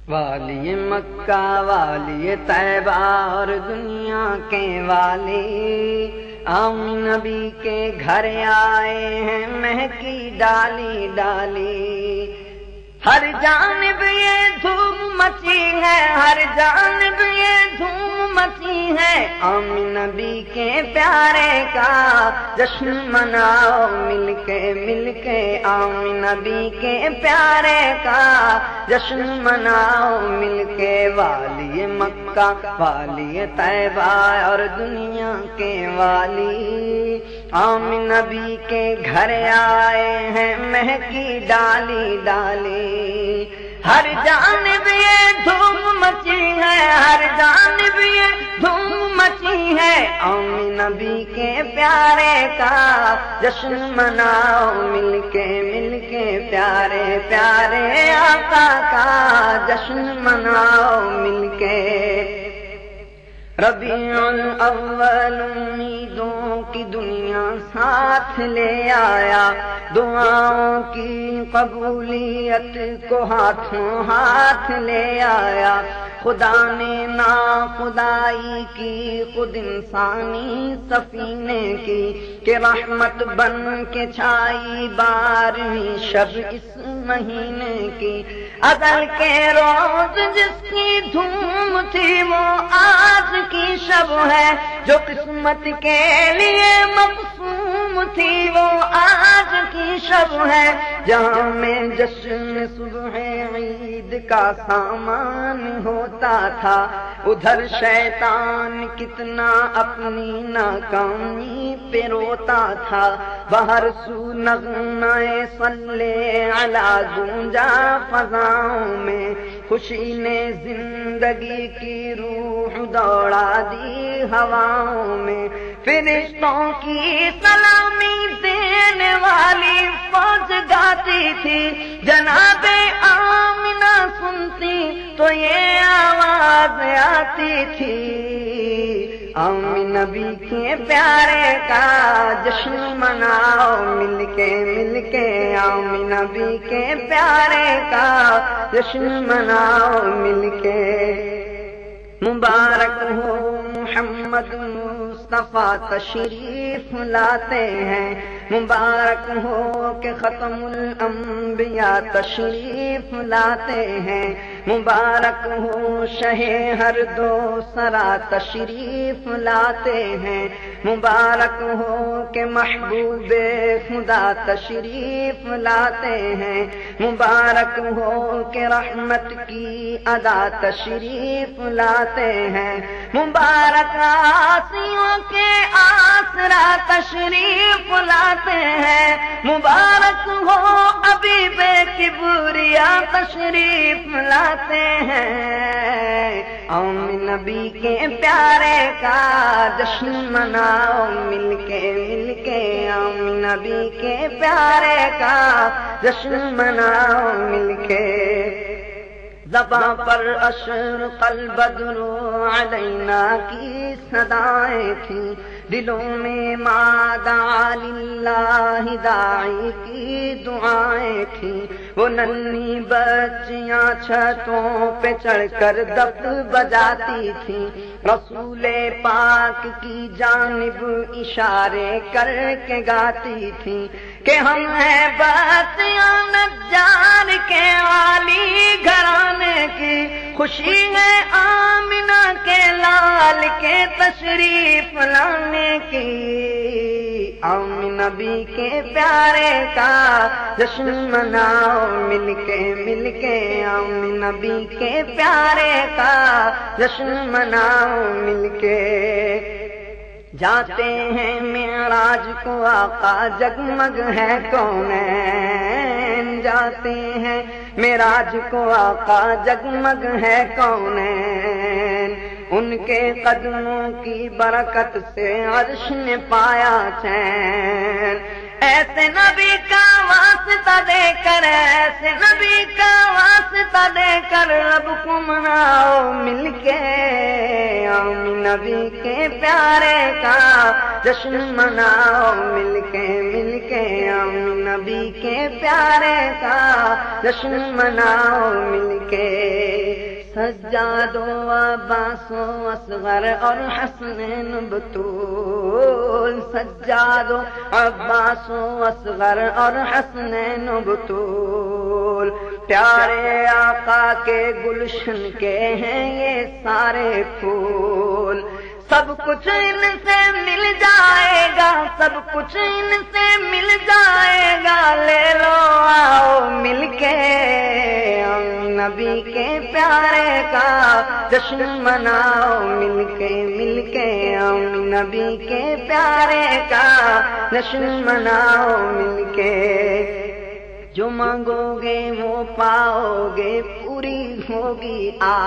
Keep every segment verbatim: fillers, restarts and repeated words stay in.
والی مکہ والی طیبہ اور دنیا کے والی آمین نبی کے گھر آئے ہیں مہکی ڈالی ڈالی، ہر جانب یہ دھوم مچی ہے، ہر جانب یہ دھوم مچی ہے، آمین نبی کے پیارے کا جشن مناؤ مل کے مل کے، آمین نبی کے پیارے کا جشن مناؤ مل کے، والی مکہ والی طیبہ اور دنیا کے والی آمین نبی کے گھر آئے ہیں مہکی ڈالی ڈالی، ہر جانب یہ دھوم مچی ہے، ہر جانب یہ دھوم مچی ہے، آمین نبی کے پیارے کا جشن مناؤ مل کے مل کے، پیارے پیارے آقا کا جشن مناؤ مل کے۔ ربیع الاول امیدوں کی دنیا ساتھ لے آیا، دعاؤں کی قبولیت کو ہاتھوں ہاتھ لے آیا، خدا نے نا خدائی کی خود انسانی سفینے کی، کہ رحمت بن کے چھائی بارہویں شب اس مہینے کی، ازل کے روز جس کی دھوم تھی وہ آج کی شب ہے، جو قسمت کے لیے مقسوم تھی وہ آج کی شب ہے، جہاں میں جشن صبح عید کا سامان ہوتا تھا، ادھر شیطان کتنا اپنی ناکامی پہ روتا تھا، باہر سو نغمہ صلی علی گونجا فضاؤں میں، خوشی نے زندگی کی روح دوڑا دی ہواؤں میں، فرشتوں کی سلامی دینے والی فوج گاتی تھی، جناب آمنہ سنتی تو یہ آواز آتی تھی، آمین نبی کے پیارے کا جشن مناؤ مل کے مل کے، آمین نبی کے پیارے کا جشن مناؤ مل کے۔ مبارک ہو محمد مصطفیٰ تشریف لاتے ہیں، مبارک ہو کہ ختم الانبیاء تشریف لاتے ہیں، مبارک ہو شہ ہر دو سرا تشریف لاتے ہیں، مبارک ہو کہ محبوب خدا تشریف لاتے ہیں، مبارک ہو کہ رحمت کی ادا تشریف لاتے ہیں، مبارک آسیوں کے آسرا تشریف لاتے ہیں، مبارک ہو حبیب کبریا تشریف لاتے ہیں، آمین نبی کے پیارے کا جشن مناؤ مل کے مل کے، آمین نبی کے پیارے کا جشن مناؤ مل کے۔ زباں پر اشرق البدر علینا کی صدائیں تھیں، دلوں میں ما دعا للہ داعی کی دعائیں تھیں، وہ ننھی بچیاں چھتوں پہ چڑھ کر دف بجاتی تھیں، رسول پاک کی جانب اشارے کر کے گاتی تھیں کہ ہم ہیں بچیاں نجار کے والی گھرانے کی، خوشی ہے آمنہ کے لال کے تشریف لانے کی، آمین نبی کے پیارے کا جشن مناؤ مل کے مل کے، آمین نبی کے پیارے کا جشن مناؤ مل کے۔ جاتے ہیں معراج کو آقا جگمگ ہے کونین، جاتے ہیں معراج کو آقا جگمگ ہے کونین، ان کے قدموں کی برکت سے عرش نے پایا چین، ایسے نبی کا واسطہ دے کر، ایسے نبی کا واسطہ دے کر رب کو مناؤ مل کے، آمین نبی کے پیارے کا جشن مناؤ مل کے مل کے، آمین نبی کے پیارے کا جشن مناؤ مل کے۔ سجاد و عباس و اصغر اور حسنین بطول، سجاد و عباس و اصغر اور حسنین بطول، پیارے آقا کے گلشن کے ہیں یہ سارے پھول، سب کچھ ان سے مل جائے گا، سب کچھ ان سے مل جائے گا، لے لو آؤ مل کے نبی کے پیارے کا جشن مناؤ، مل کے مل کے نبی کے پیارے کا جشن مناؤ مل کے، جو مانگو گے وہ پاؤ گے، پوری ہوگی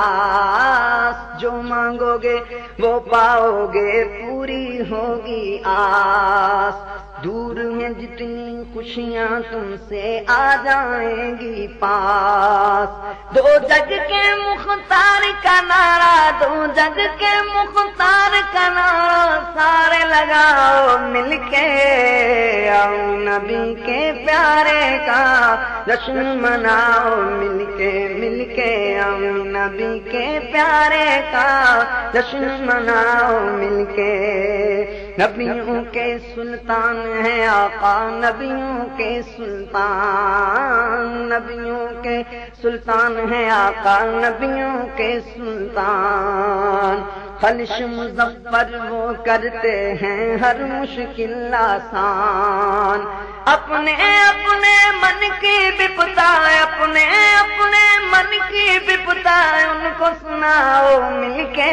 آس، جو مانگو گے وہ پاؤ گے، پوری ہوگی آس، دور ہیں جتنی خوشیاں تم سے آ جائیں گی پاس، دو جگ کے مختار کا نعرہ، دو جگ کے مختار کا نعرہ سارے لگاؤ مل کے، آؤ نبی کے پیارے کا جشن مناؤ مل کے مل کے، آؤ نبی کے پیارے کا جشن مناؤ مل کے، نبیوں کے سلطان ہے آقا، نبیوں کے سلطان، نبیوں کے سلطان ہے آقا، نبیوں کے سلطان، خلش مظفر وہ کرتے ہیں ہر مشکل آسان، اپنے اپنے من کی بپتا، اپنے اپنے من کی بپتا ان کو سناؤ مل کے،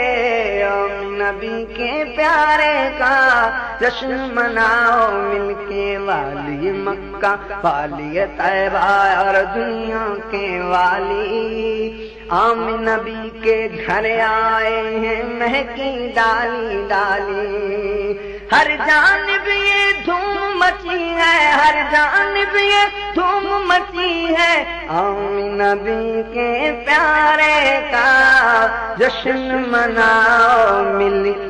نبی کے پیارے کا جشن مناؤ مل کے، والی مکہ والی طیبہ اور دنیا کے والی، عام نبی کے گھر آئے ہیں مہکی ڈالی ڈالی، ہر جانب یہ دھوم مچی ہے، ہر جانب یہ دھوم مچی ہے، عام نبی کے پیارے کا جشن مناؤ مل